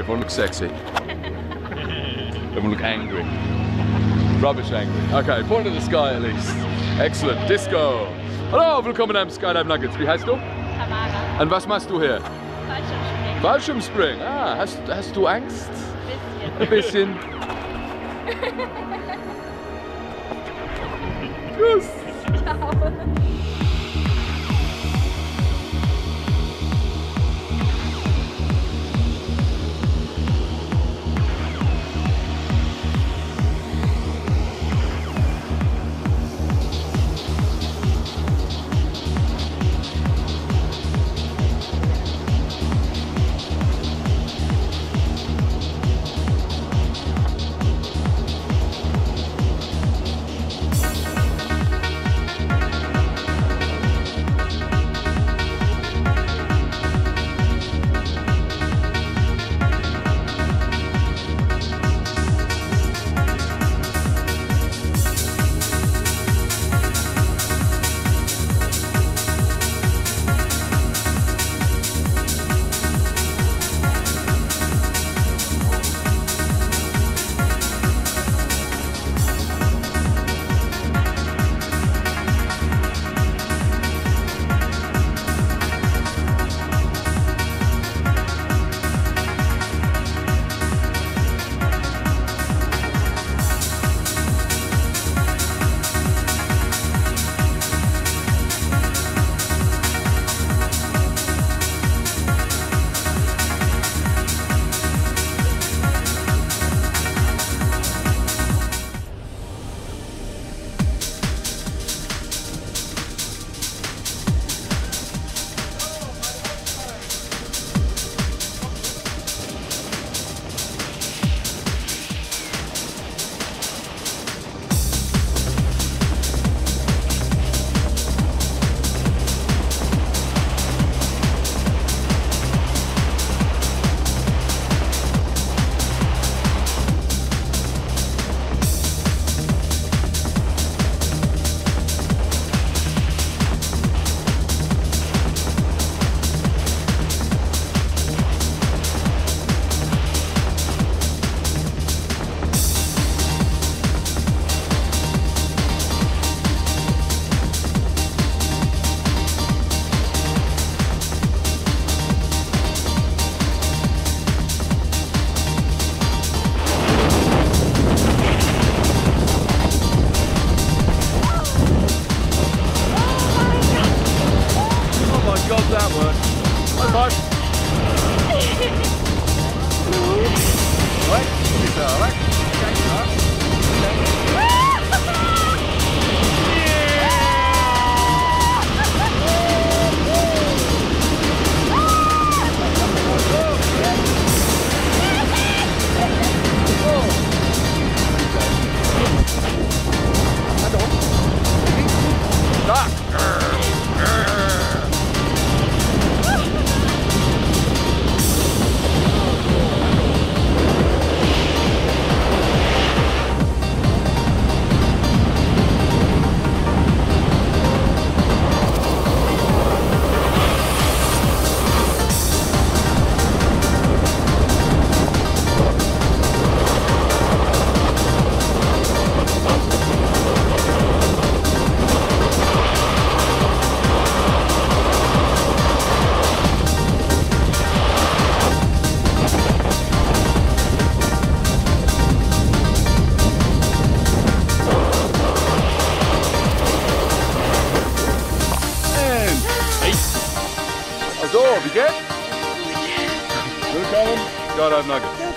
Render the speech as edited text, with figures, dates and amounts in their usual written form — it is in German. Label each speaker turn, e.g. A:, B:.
A: Everyone looks sexy. Everyone look angry. Rubbish angry. Okay, point to the sky at least. Excellent. Disco. Hallo, willkommen am Skydive Nuggets. Wie heißt du?
B: Tamara.
A: Und was machst du hier?
B: Fallschirmspringen.
A: Fallschirmspringen. Ah, hast du Angst?
B: Ein bisschen.
A: Ein bisschen. Tschüss.
B: Ciao.
A: That worked. High five. Right? Is that alright? So, wie geht's? Willkommen, Skydive Nuggets.